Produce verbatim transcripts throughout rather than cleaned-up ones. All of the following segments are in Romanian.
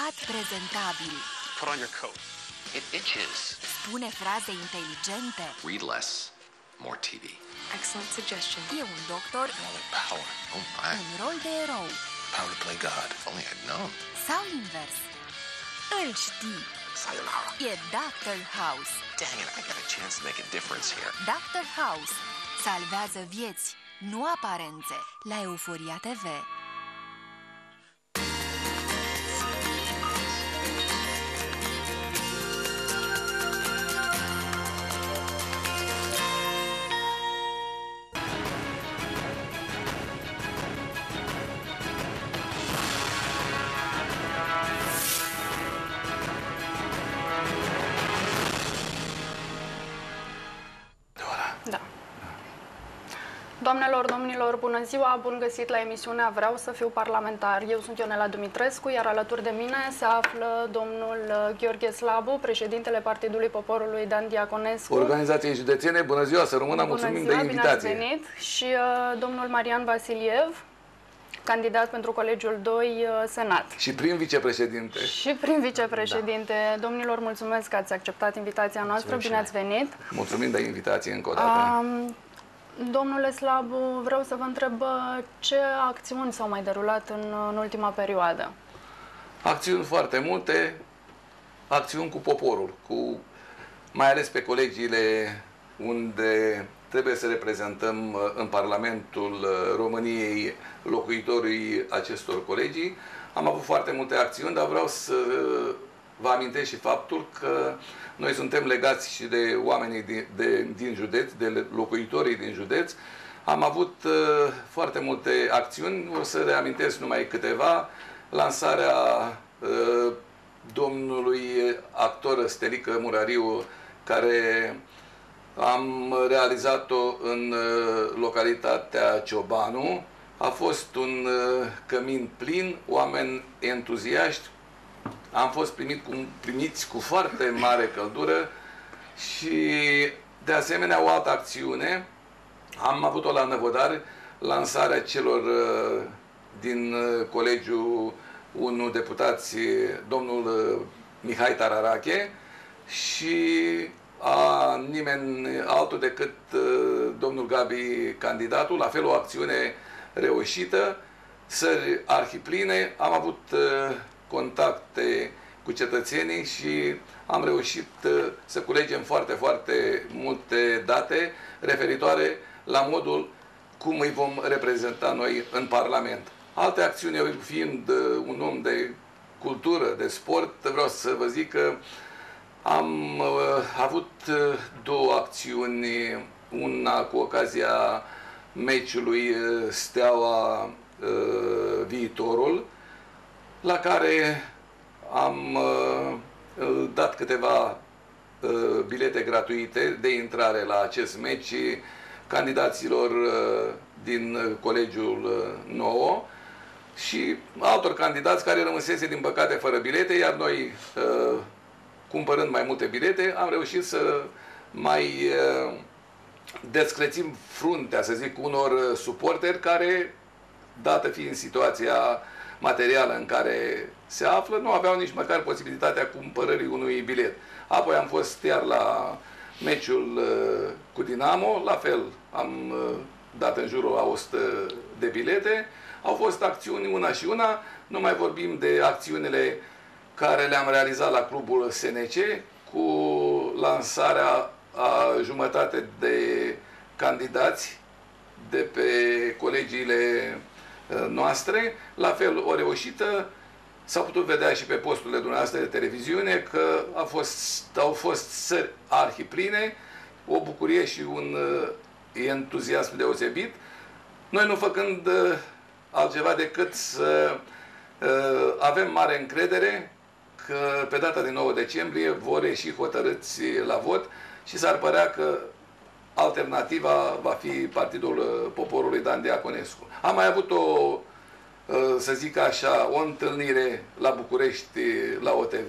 Bărbat prezentabil. Put on your coat. It itches. Spune fraze inteligente. Read less. More T V. Excellent suggestion. E un doctor. Another power. Oh my. Un rol de erou. Power to play God. If only I'd known. Sau invers. Îl știi. Sayonara. E doctor House. Dang it, I got a chance to make a difference here. doctor House. Salvează vieți, nu aparențe. La Euforia T V. Da. Doamnelor, domnilor, bună ziua, bun găsit la emisiunea Vreau să fiu parlamentar. Eu sunt Ionela Dumitrescu, iar alături de mine se află domnul Gheorghe Slabu, președintele Partidului Poporului Dan Diaconescu. Organizației județene, bună ziua, să rămână, Bună mulțumim ziua, de invitație. bine ați venit. Și uh, domnul Marian Vasiliev, candidat pentru Colegiul doi uh, Senat. Și prim vicepreședinte. Și prim vicepreședinte. Da. Domnilor, mulțumesc că ați acceptat invitația noastră, bine ați venit. Mulțumim de invitație încă o dată. Um, Domnule Slabu, vreau să vă întreb ce acțiuni s-au mai derulat în, în ultima perioadă? Acțiuni foarte multe, acțiuni cu poporul, cu, mai ales pe colegiile unde trebuie să reprezentăm în Parlamentul României locuitorii acestor colegii. Am avut foarte multe acțiuni, dar vreau să vă amintesc și faptul că noi suntem legați și de oamenii din, de, din județ, de locuitorii din județ. Am avut uh, foarte multe acțiuni, o să reamintesc numai câteva. Lansarea uh, domnului actor Stelică Murariu, care am realizat-o în uh, localitatea Ciobanu. A fost un uh, cămin plin, oameni entuziaști. Am fost primit cu, primiți cu foarte mare căldură și, de asemenea, o altă acțiune. Am avut-o la Năvodar, lansarea celor uh, din uh, Colegiul unu deputați, domnul uh, Mihai Tararache, și a nimeni altul decât uh, domnul Gabi, candidatul, la fel o acțiune reușită, sări arhipline. Am avut uh, contacte cu cetățenii și am reușit să culegem foarte, foarte multe date referitoare la modul cum îi vom reprezenta noi în Parlament. Alte acțiuni, eu fiind un om de cultură, de sport, vreau să vă zic că am avut două acțiuni, una cu ocazia meciului Steaua Viitorul, la care am uh, dat câteva uh, bilete gratuite de intrare la acest meci candidaților uh, din Colegiul uh, nouă și altor candidați care rămăsese, din păcate, fără bilete, iar noi, uh, cumpărând mai multe bilete, am reușit să mai uh, descrețim fruntea, să zic, unor suporteri care, dată fiind situația materială în care se află, nu aveau nici măcar posibilitatea cumpărării unui bilet. Apoi am fost iar la meciul uh, cu Dinamo, la fel am uh, dat în jurul a o sută de bilete. Au fost acțiuni una și una, nu mai vorbim de acțiunile care le-am realizat la clubul S N C, cu lansarea a jumătate de candidați de pe colegiile noastre, la fel o reușită. S-a putut vedea și pe posturile dumneavoastră de televiziune că a fost, au fost sări arhipline, o bucurie și un uh, entuziasm deosebit. Noi, nu făcând uh, altceva decât să uh, avem mare încredere că pe data de nouă decembrie vor ieși hotărâți la vot și s-ar părea că alternativa va fi Partidul Poporului Dan Diaconescu. Am mai avut o, să zic așa, o întâlnire la București, la O T V,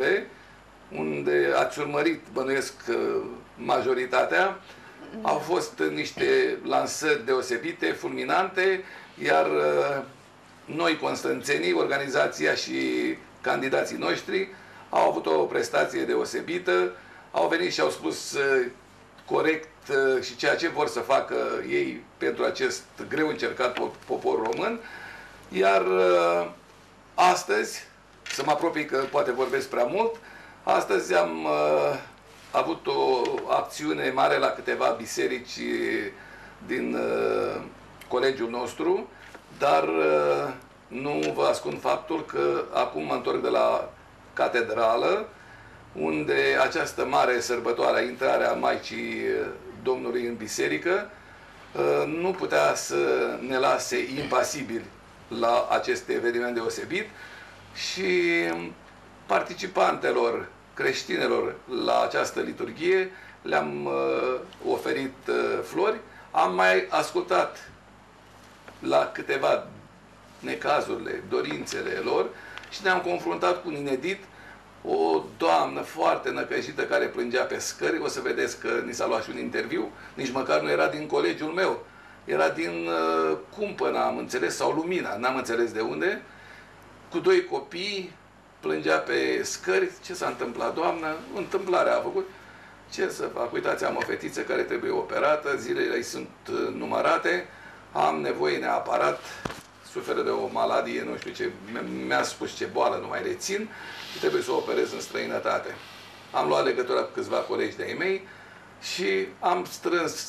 unde ați urmărit, bănuiesc, majoritatea. Au fost niște lansări deosebite, fulminante, iar noi, constanțenii, organizația și candidații noștri au avut o prestație deosebită, au venit și au spus uh, corect uh, și ceea ce vor să facă ei pentru acest greu încercat popor român, iar uh, astăzi, să mă apropii că poate vorbesc prea mult, astăzi am uh, avut o acțiune mare la câteva biserici din uh, colegiul nostru, dar uh, nu vă ascund faptul că acum mă întorc de la catedrală, unde această mare sărbătoare a intrarea Maicii Domnului în biserică uh, nu putea să ne lase impasibili la acest eveniment deosebit și participantelor creștinilor la această liturghie le-am uh, oferit uh, flori. Am mai ascultat la câteva necazurile, dorințele lor și ne-am confruntat cu un inedit, o doamnă foarte năcăjită care plângea pe scări. O să vedeți că ni s-a luat și un interviu, nici măcar nu era din colegiul meu, era din uh, Cumpăna, am înțeles, sau Lumina, n-am înțeles de unde, cu doi copii, plângea pe scări. Ce s-a întâmplat, doamnă? Întâmplarea a făcut. Ce să fac? Uitați, am o fetiță care trebuie operată, zilele îi sunt numărate, am nevoie neapărat, suferă de o maladie, nu știu ce, mi-a spus ce boală, nu mai rețin, și trebuie să o operez în străinătate. Am luat legătura cu câțiva colegi de-ai mei și am strâns,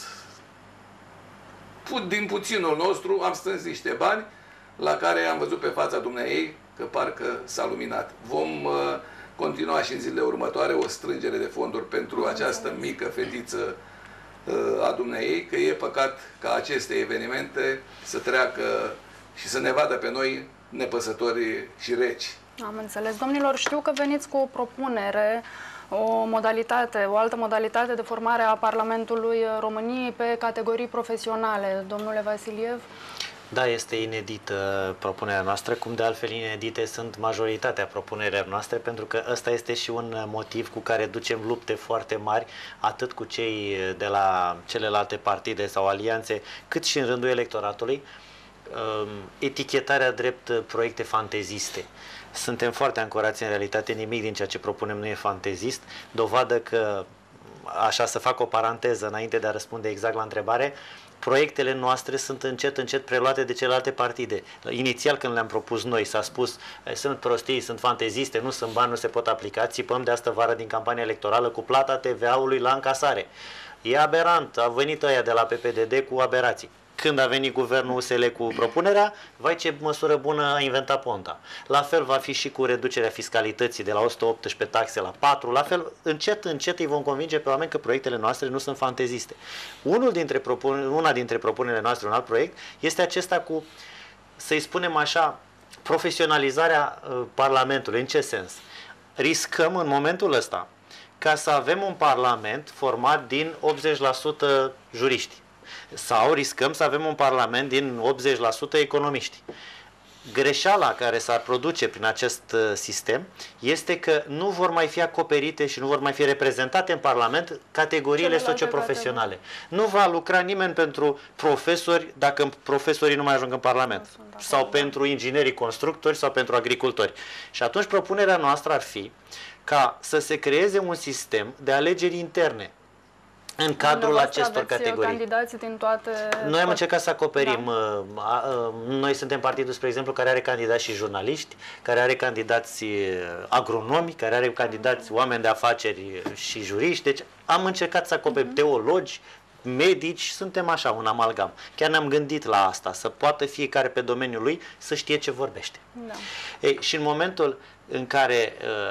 din puținul nostru, am strâns niște bani la care am văzut pe fața dumneei că parcă s-a luminat. Vom uh, continua și în zilele următoare o strângere de fonduri pentru această mică fetiță uh, a dumneei, că e păcat ca aceste evenimente să treacă și să ne vadă pe noi nepăsători și reci. Am înțeles. Domnilor, știu că veniți cu o propunere, o modalitate, o altă modalitate de formare a Parlamentului României pe categorii profesionale. Domnule Vasiliev? Da, este inedită propunerea noastră, cum de altfel inedite sunt majoritatea propunerilor noastre, pentru că ăsta este și un motiv cu care ducem lupte foarte mari, atât cu cei de la celelalte partide sau alianțe, cât și în rândul electoratului, etichetarea drept proiecte fanteziste. Suntem foarte ancorați în realitate, nimic din ceea ce propunem nu e fantezist, dovadă că, așa să fac o paranteză înainte de a răspunde exact la întrebare, proiectele noastre sunt încet, încet preluate de celelalte partide. Inițial, când le-am propus noi, s-a spus sunt prostii, sunt fanteziste, nu sunt bani, nu se pot aplica, țipăm de astă vară din campania electorală cu plata T V A-ului la încasare. E aberant, a venit ăia de la P P D D cu aberații. Când a venit guvernul U S L cu propunerea, vai ce măsură bună a inventat Ponta. La fel va fi și cu reducerea fiscalității de la o sută optsprezece taxe la patru, la fel încet, încet îi vom convinge pe oameni că proiectele noastre nu sunt fanteziste. Unul dintre propun- una dintre propunerile noastre, un alt proiect, este acesta cu, să-i spunem așa, profesionalizarea uh, Parlamentului. În ce sens? Riscăm în momentul ăsta ca să avem un Parlament format din optzeci la sută juriști. Sau riscăm să avem un parlament din optzeci la sută economiști. Greșeala care s-ar produce prin acest sistem este că nu vor mai fi acoperite și nu vor mai fi reprezentate în Parlament categoriile socioprofesionale. Nu va lucra nimeni pentru profesori dacă profesorii nu mai ajung în Parlament. Sau pentru inginerii constructori sau pentru agricultori. Și atunci propunerea noastră ar fi ca să se creeze un sistem de alegeri interne în cadrul acestor categorii. Candidați din toate... Noi am încercat să acoperim. Da. Noi suntem partidul, spre exemplu, care are candidați și jurnaliști, care are candidați agronomi, care are candidați oameni de afaceri și juriști. Deci am încercat să acoperim uh-huh. teologi, medici, suntem așa, un amalgam. Chiar ne-am gândit la asta, să poată fiecare pe domeniul lui să știe ce vorbește. Da. Ei, și în momentul în care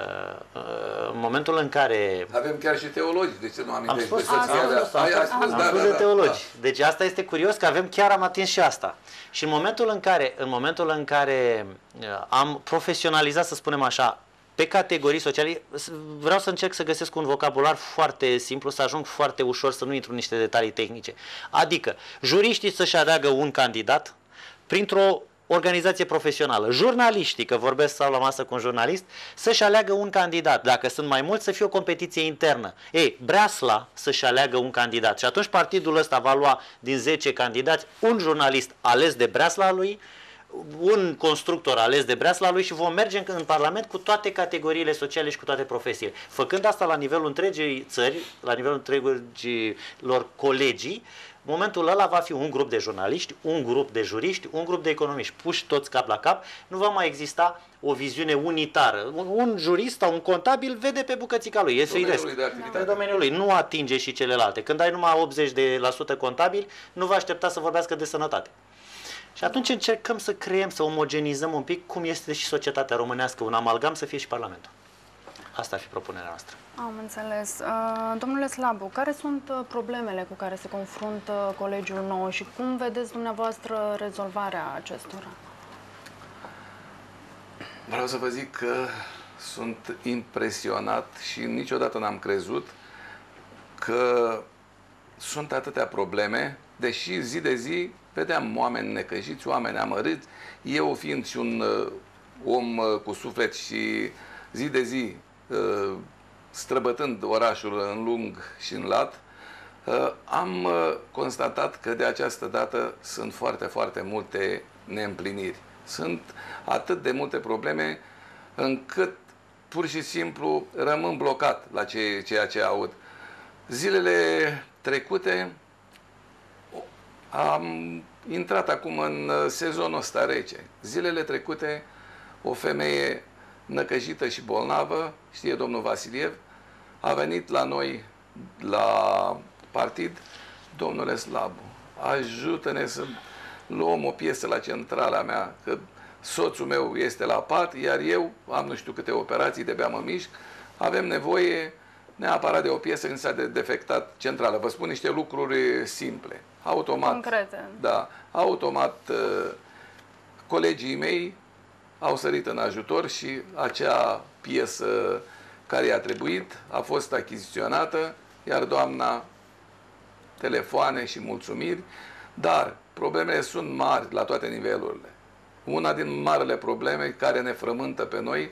în momentul în care avem chiar și teologi, de ce nu amintești? Am spus, am spus, am spus de teologi. Deci asta este curios că avem, chiar am atins și asta. Și în momentul în care, în momentul în care am profesionalizat, să spunem așa, pe categorii sociale, vreau să încerc să găsesc un vocabular foarte simplu, să ajung foarte ușor, să nu intru în niște detalii tehnice. Adică, juriștii să-și aleagă un candidat printr-o organizație profesională. Jurnaliștii, că vorbesc, stau la masă cu un jurnalist, să-și aleagă un candidat. Dacă sunt mai mulți, să fie o competiție internă. Ei, Breasla să-și aleagă un candidat. Și atunci partidul ăsta va lua din zece candidați un jurnalist ales de Breasla lui, un constructor ales de breasla lui și vom merge în, în Parlament cu toate categoriile sociale și cu toate profesiile. Făcând asta la nivelul întregii țări, la nivelul întregilor colegii, momentul ăla va fi un grup de jurnaliști, un grup de juriști, un grup de economiști puși toți cap la cap. Nu va mai exista o viziune unitară. Un, un jurist sau un contabil vede pe bucățica lui, e firesc. Pe domeniul lui. Nu atinge și celelalte. Când ai numai optzeci la sută contabili, nu va aștepta să vorbească de sănătate. Și atunci încercăm să creăm, să omogenizăm un pic cum este și societatea românească, un amalgam să fie și Parlamentul. Asta ar fi propunerea noastră. Am înțeles. Domnule Slabu, care sunt problemele cu care se confruntă colegiul nou și cum vedeți dumneavoastră rezolvarea acestora? Vreau să vă zic că sunt impresionat și niciodată n-am crezut că sunt atâtea probleme, deși zi de zi vedeam oameni necăjiți, oameni amărâți, eu fiind și un uh, om uh, cu suflet și zi de zi uh, străbătând orașul în lung și în lat, uh, am uh, constatat că de această dată sunt foarte, foarte multe neîmpliniri. Sunt atât de multe probleme încât pur și simplu rămân blocat la ce, ceea ce aud. Zilele trecute am intrat acum în sezonul ăsta rece. Zilele trecute, o femeie năcăjită și bolnavă, știe domnul Vasiliev, a venit la noi, la partid, domnule Slabu, ajută-ne să luăm o piesă la centrala mea, că soțul meu este la pat, iar eu am nu știu câte operații, de-abia mă mișc, avem nevoie neapărat de o piesă când s-a defectat centrala. Vă spun niște lucruri simple. Automat, concrete. Da, automat colegii mei au sărit în ajutor și acea piesă care i-a trebuit a fost achiziționată, iar doamna telefoane și mulțumiri, dar problemele sunt mari la toate nivelurile. Una din marile probleme care ne frământă pe noi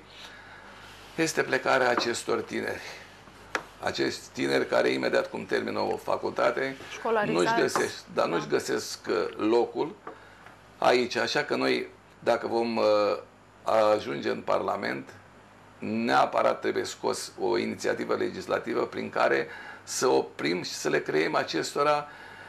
este plecarea acestor tineri. Acești tineri care imediat cum termină o facultate nu-și găsesc, dar nu-și găsesc locul aici. Așa că noi, dacă vom ajunge în Parlament, neapărat trebuie scos o inițiativă legislativă prin care să oprim și să le creăm acestora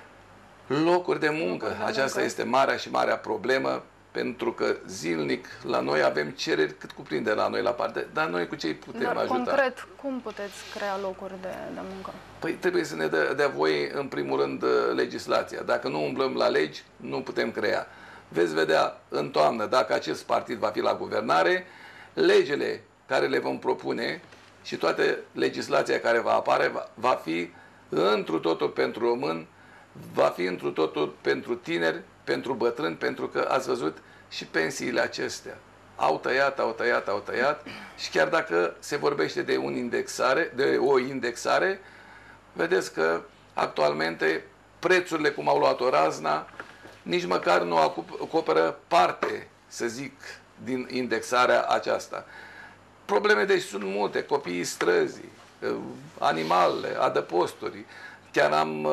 locuri de muncă. Aceasta este marea și marea problemă, pentru că zilnic la noi avem cereri cât cuprinde la noi la parte, dar noi cu ce îi putem dar ajuta? Concret, cum puteți crea locuri de, de muncă? Păi trebuie să ne dea, dea voie, în primul rând, legislația. Dacă nu umblăm la legi, nu putem crea. Veți vedea în toamnă, dacă acest partid va fi la guvernare, legile care le vom propune și toată legislația care va apare va, va fi întru totul pentru român, va fi întru totul pentru tineri, pentru bătrâni, pentru că ați văzut și pensiile acestea. Au tăiat, au tăiat, au tăiat și chiar dacă se vorbește de, un indexare, de o indexare, vedeți că actualmente prețurile, cum au luat-o razna, nici măcar nu acoperă parte, să zic, din indexarea aceasta. Probleme deci sunt multe, copiii străzii, animalele, adăposturi. Chiar am,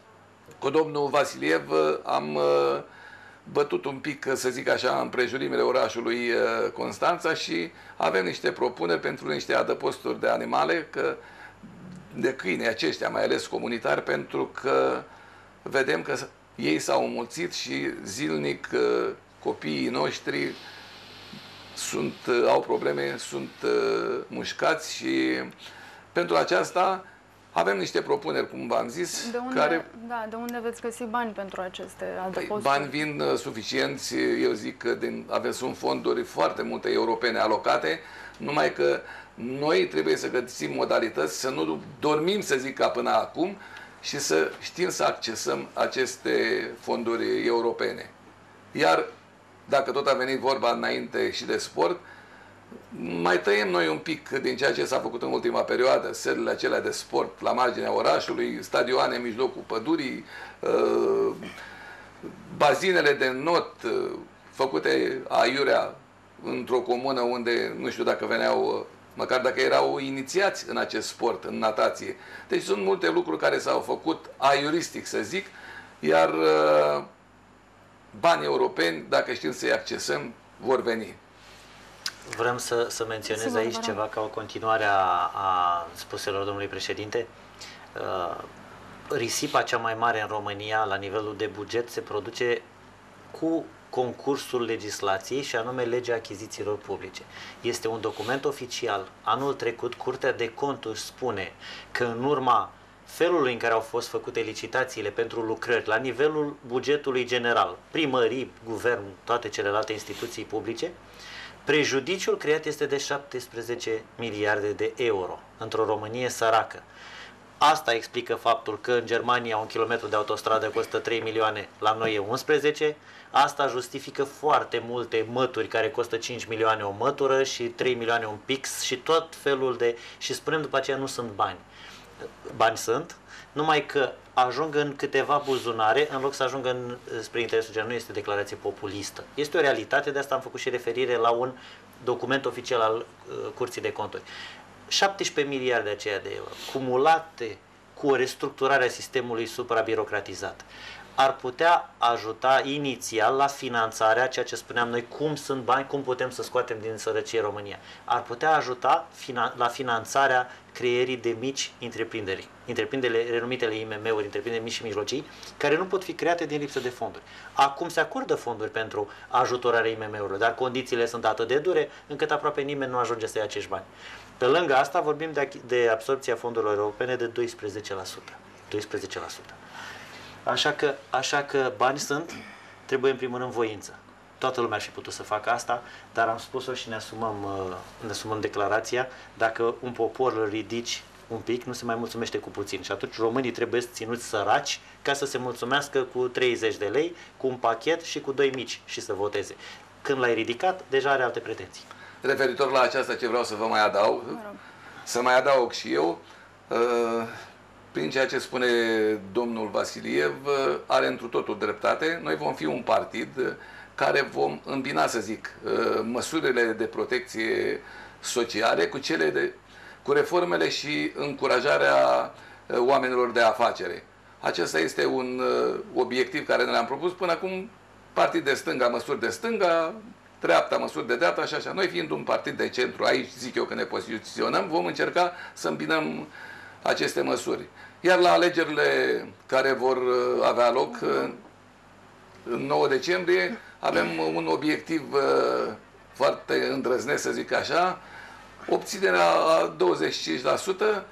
cu domnul Vasiliev, am bătut un pic, să zic așa, împrejurimile orașului Constanța și avem niște propuneri pentru niște adăposturi de animale, că, de câini aceștia, mai ales comunitari, pentru că vedem că ei s-au înmulțit și zilnic copiii noștri sunt, au probleme, sunt mușcați și pentru aceasta avem niște propuneri, cum v-am zis, de unde, care... Da, de unde veți găsi bani pentru aceste adăposturi? Păi, bani vin suficienți, eu zic că din, avem, sunt fonduri foarte multe europene alocate, numai că noi trebuie să găsim modalități, să nu dormim, să zic, ca până acum, și să știm să accesăm aceste fonduri europene. Iar dacă tot a venit vorba înainte și de sport, mai tăiem noi un pic din ceea ce s-a făcut în ultima perioadă, sălile acelea de sport la marginea orașului, stadioane în mijlocul pădurii, bazinele de not făcute aiurea într-o comună unde, nu știu dacă veneau, măcar dacă erau inițiați în acest sport, în natație. Deci sunt multe lucruri care s-au făcut aiuristic, să zic, iar bani europeni, dacă știm să-i accesăm, vor veni. Vrem să, să menționez Sigur, aici ceva ca o continuare a, a spuselor domnului președinte. Uh, risipa cea mai mare în România la nivelul de buget se produce cu concursul legislației și anume legea achizițiilor publice. Este un document oficial. Anul trecut Curtea de Conturi spune că în urma felului în care au fost făcute licitațiile pentru lucrări la nivelul bugetului general, primării, guvern, toate celelalte instituții publice, prejudiciul creat este de șaptesprezece miliarde de euro într-o Românie săracă. Asta explică faptul că în Germania un kilometru de autostradă costă trei milioane, la noi e unsprezece. Asta justifică foarte multe mături care costă cinci milioane o mătură și trei milioane un pix și tot felul de... și spunem după aceea nu sunt bani. Bani sunt, numai că ajung în câteva buzunare în loc să ajungă în, spre interesul general. Nu este declarație populistă. Este o realitate, de asta am făcut și referire la un document oficial al uh, Curții de Conturi. șaptesprezece miliarde aceia de euro, cumulate cu o restructurare a sistemului suprabirocratizat, ar putea ajuta inițial la finanțarea, ceea ce spuneam noi, cum sunt bani, cum putem să scoatem din sărăcie România. Ar putea ajuta la finanțarea creierii de mici întreprinderi, întreprinderile, renumitele I M M-uri, întreprinderi mici și mijlocii, care nu pot fi create din lipsă de fonduri. Acum se acordă fonduri pentru ajutorarea I M M-urilor, dar condițiile sunt atât de dure încât aproape nimeni nu ajunge să ia acești bani. Pe lângă asta vorbim de, de absorbția fondurilor europene de doisprezece la sută. doisprezece la sută. Așa că, așa că bani sunt, trebuie în primul rând voință. Toată lumea ar fi putut să facă asta, dar am spus-o și ne asumăm, ne asumăm declarația, dacă un popor îl ridici un pic, nu se mai mulțumește cu puțin. Și atunci românii trebuie ținuți săraci ca să se mulțumească cu treizeci de lei, cu un pachet și cu doi mici și să voteze. Când l-ai ridicat, deja are alte pretenții. Referitor la aceasta, ce vreau să vă mai adaug, să mai adaug și eu, prin ceea ce spune domnul Vasiliev, are întru totul dreptate. Noi vom fi un partid care vom îmbina, să zic, măsurile de protecție sociale cu cele de, cu reformele și încurajarea oamenilor de afacere. Acesta este un obiectiv care ne l-am propus până acum, partid de stânga, măsuri de stânga, dreapta, măsuri de dreapta și așa. Noi fiind un partid de centru, aici zic eu că ne poziționăm, vom încerca să îmbinăm aceste măsuri. Iar la alegerile care vor avea loc în nouă decembrie, avem un obiectiv foarte îndrăznesc, să zic așa, obținerea a douăzeci și cinci la sută,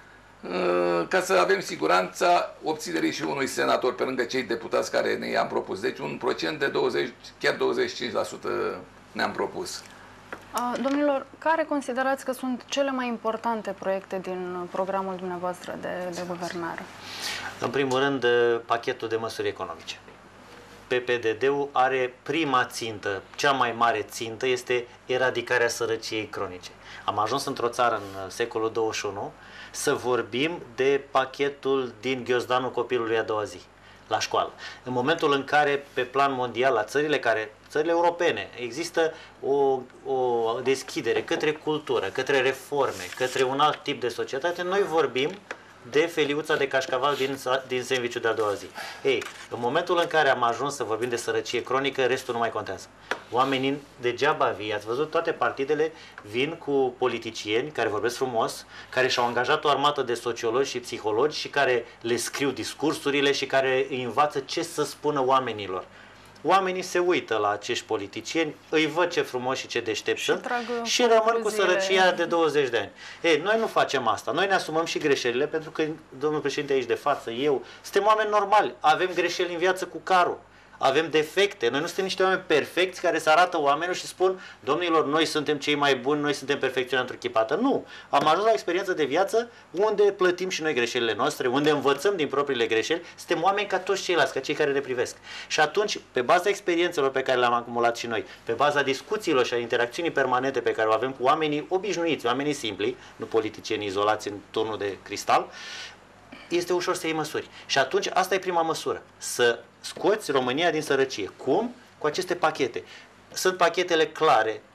ca să avem siguranța obținerii și unui senator pe lângă cei deputați care ne i-am propus. Deci un procent de douăzeci, chiar douăzeci și cinci la sută ne-am propus. Domnilor, care considerați că sunt cele mai importante proiecte din programul dumneavoastră de, de guvernare? În primul rând, pachetul de măsuri economice. P P D D-ul are prima țintă, cea mai mare țintă, este eradicarea sărăciei cronice. Am ajuns într-o țară în secolul douăzeci și unu să vorbim de pachetul din ghiozdanul copilului a doua zi, la școală. În momentul în care, pe plan mondial, la țările care țările europene, există o, o deschidere către cultură, către reforme, către un alt tip de societate, noi vorbim de feliuța de cașcaval din, din sandwich-ul de a doua zi. Ei, în momentul în care am ajuns să vorbim de sărăcie cronică, restul nu mai contează. Oamenii degeaba vii, ați văzut, toate partidele vin cu politicieni care vorbesc frumos, care și-au angajat o armată de sociologi și psihologi și care le scriu discursurile și care îi învață ce să spună oamenilor. Oamenii se uită la acești politicieni, îi văd ce frumos și ce deștept sunt și, și rămân cu sărăcia de douăzeci de ani. Ei, noi nu facem asta. Noi ne asumăm și greșelile, pentru că domnul președinte aici de față, eu, suntem oameni normali, avem greșeli în viață cu carul. Avem defecte, noi nu suntem niște oameni perfecți care să arată oamenilor și spun, domnilor, noi suntem cei mai buni, noi suntem perfecțiunea întruchipată. Nu, am ajuns la o experiență de viață unde plătim și noi greșelile noastre, unde învățăm din propriile greșeli, suntem oameni ca toți ceilalți, ca cei care ne privesc. Și atunci, pe baza experiențelor pe care le-am acumulat și noi, pe baza discuțiilor și a interacțiunii permanente pe care o avem cu oamenii obișnuiți, oamenii simpli, nu politicieni izolați în turnul de cristal, este ușor să iei măsuri. Și atunci, asta e prima măsură, să scoți România din sărăcie. Cum? Cu aceste pachete. Sunt pachetele clare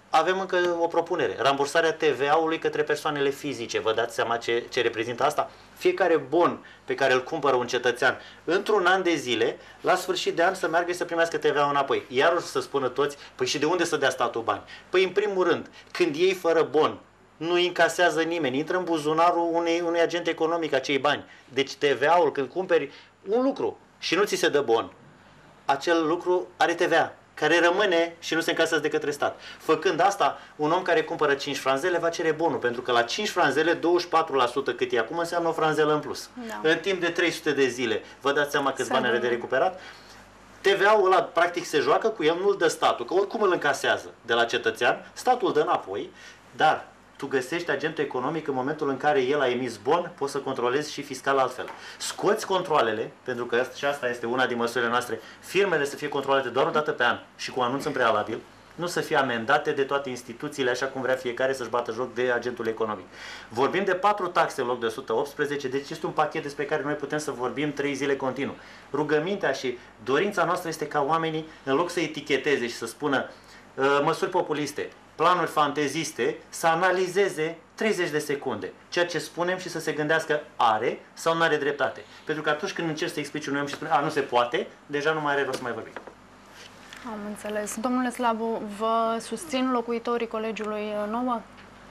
avem încă o propunere. Rambursarea T V A-ului către persoanele fizice. Vă dați seama ce, ce reprezintă asta? Fiecare bon pe care îl cumpără un cetățean într-un an de zile, la sfârșit de an să meargă și să primească T V A-ul înapoi. Iar o să spună toți, păi și de unde să dea statul bani? Păi în primul rând, când iei fără bon, nu încasează nimeni, intră în buzunarul unui, unui agent economic acei bani. Deci T V A-ul, când cumperi un lucru și nu ți se dă bon, acel lucru are T V A, care rămâne și nu se încasează de către stat. Făcând asta, un om care cumpără cinci franzele va cere bonul, pentru că la cinci franzele, douăzeci și patru la sută cât e acum înseamnă o franzelă în plus. Da. În timp de trei sute de zile, vă dați seama câți bani are de recuperat? T V A-ul ăla practic se joacă cu el, nu-l dă statul, că oricum îl încasează de la cetățean, statul îl dă înapoi, dar tu găsești agentul economic în momentul în care el a emis bon, poți să controlezi și fiscal altfel. Scoți controlele, pentru că și asta este una din măsurile noastre, firmele să fie controlate doar o dată pe an și cu anunț în prealabil, nu să fie amendate de toate instituțiile așa cum vrea fiecare să-și bată joc de agentul economic. Vorbim de patru taxe în loc de o sută optsprezece, deci este un pachet despre care noi putem să vorbim trei zile continuu. Rugămintea și dorința noastră este ca oamenii, în loc să eticheteze și să spună măsuri populiste, planuri fanteziste, să analizeze treizeci de secunde ceea ce spunem și să se gândească are sau nu are dreptate. Pentru că atunci când încerci să explici unui om și spune a, nu se poate, deja nu mai are rost să mai vorbim. Am înțeles. Domnule Slabu, vă susțin locuitorii Colegiului Nouă?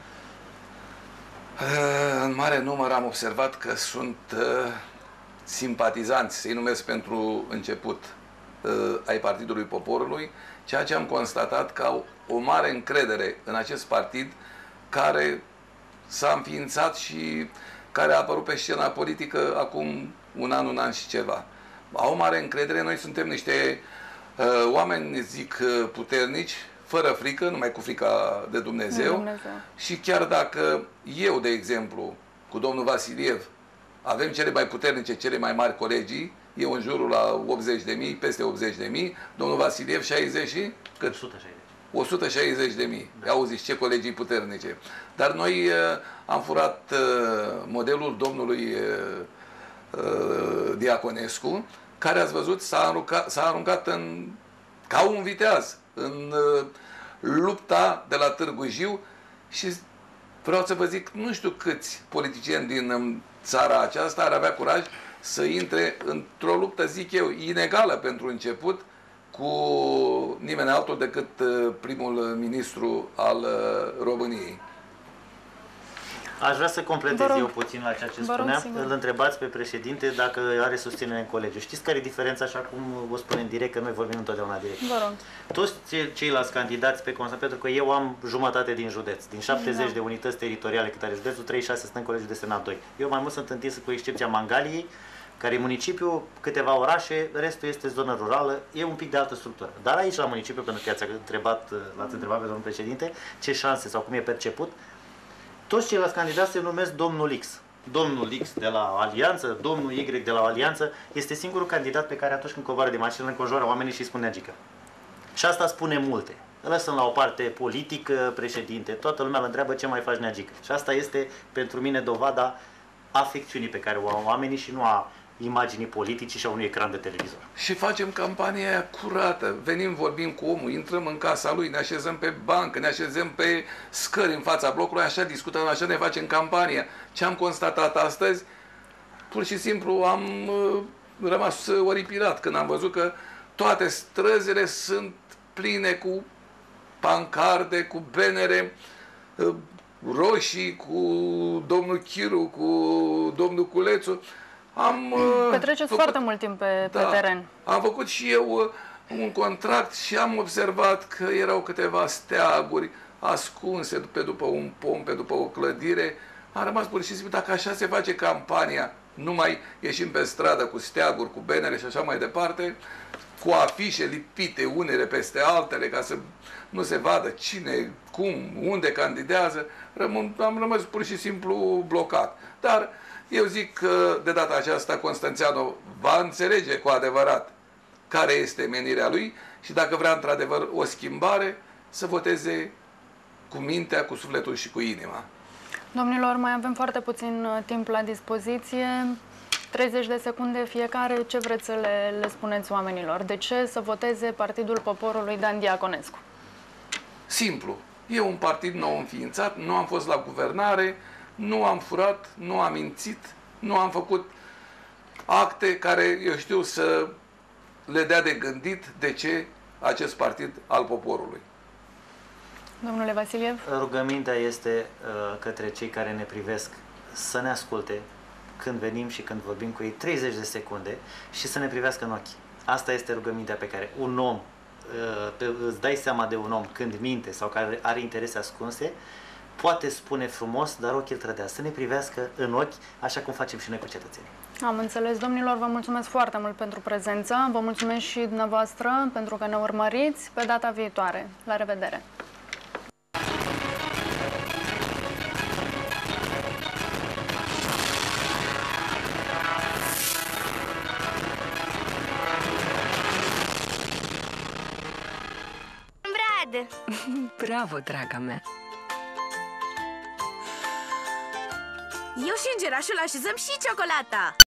În mare număr am observat că sunt simpatizanți, să-i numesc pentru început, ai Partidului Poporului, ceea ce am constatat că au o mare încredere în acest partid care s-a înființat și care a apărut pe scena politică acum un an, un an și ceva. Au o mare încredere, noi suntem niște uh, oameni, zic, puternici, fără frică, numai cu frica de Dumnezeu. Dumnezeu. Și chiar dacă eu, de exemplu, cu domnul Vasiliev, avem cele mai puternice, cele mai mari colegii, eu în jurul la optzeci de mii, peste optzeci de mii, domnul Vasiliev șaizeci și cât? o sută șaizeci. o sută șaizeci de mii. Da. Auziți ce colegii puternice. Dar noi uh, am furat uh, modelul domnului uh, uh, Diaconescu, care, ați văzut, s-a aruncat, s-a aruncat în, ca un viteaz în uh, lupta de la Târgu Jiu și vreau să vă zic, nu știu câți politicieni din um, țara aceasta ar avea curaj să intre într-o luptă, zic eu, inegală pentru început, cu nimeni altul decât primul ministru al României. Aș vrea să completez rog, eu puțin la ceea ce rog, spunea. sigur. Îl întrebați pe președinte dacă are susținere în colegiu. Știți care e diferența, așa cum vă spunem direct, că noi vorbim întotdeauna direct. Vă rog. Toți ceilalți candidați pe constat, pentru că eu am jumătate din județ, din șaptezeci Da. de unități teritoriale cât are județul, treizeci și șase sunt în Colegiul de Senat doi. Eu mai mult sunt întins cu excepția Mangaliei, care e municipiu, câteva orașe, restul este zonă rurală, e un pic de altă structură. Dar aici la municipiu, pentru că ați întrebat, l-ați întrebat pe domnul președinte, ce șanse sau cum e perceput, toți ceilalți candidați se numesc domnul X. Domnul X de la Alianță, domnul Y de la Alianță, este singurul candidat pe care atunci când coboară de mașină înconjoară oamenii și îi spune Neagică. Și asta spune multe. Lăsăm la o parte politică, președinte, toată lumea îl întreabă ce mai faci Neagică. Și asta este pentru mine dovada afecțiunii pe care o au oamenii și nu a imaginii politice și a unui ecran de televizor. Și facem campania aia curată. Venim, vorbim cu omul, intrăm în casa lui, ne așezăm pe bancă, ne așezăm pe scări în fața blocului, așa discutăm, așa ne facem campania. Ce am constatat astăzi? Pur și simplu am uh, rămas oripilat când am văzut că toate străzile sunt pline cu pancarde, cu benere uh, roșii, cu domnul Chiru, cu domnul Culețu. Am, Petreceți făcut, foarte mult timp pe, da, pe teren. Am făcut și eu un contract și am observat că erau câteva steaguri ascunse pe după un pom, pe după o clădire. Am rămas pur și simplu, dacă așa se face campania, nu mai ieșim pe stradă cu steaguri, cu benere și așa mai departe, cu afișe lipite unele peste altele ca să nu se vadă cine, cum, unde candidează, rămân, am rămas pur și simplu blocat. Dar eu zic că de data aceasta Constanțianu va înțelege cu adevărat care este menirea lui și dacă vrea într-adevăr o schimbare, să voteze cu mintea, cu sufletul și cu inima. Domnilor, mai avem foarte puțin timp la dispoziție. treizeci de secunde fiecare. Ce vreți să le, le spuneți oamenilor? De ce să voteze Partidul Poporului Dan Diaconescu? Simplu. E un partid nou înființat, nu am fost la guvernare, nu am furat, nu am mințit, nu am făcut acte care, eu știu, să le dea de gândit de ce acest partid al poporului. Domnule Vasiliev? Rugămintea este uh, către cei care ne privesc să ne asculte când venim și când vorbim cu ei treizeci de secunde și să ne privească în ochi. Asta este rugămintea pe care un om, uh, îți dai seama de un om când minte sau care are interese ascunse, poate spune frumos, dar ochii îl trădează. Să ne privească în ochi, așa cum facem și noi cu cetățenii. Am înțeles, domnilor, vă mulțumesc foarte mult pentru prezență, vă mulțumesc și dumneavoastră pentru că ne urmăriți pe data viitoare. La revedere! Brad! Bravo, draga mea! Eu și îngerașul așezăm și ciocolata!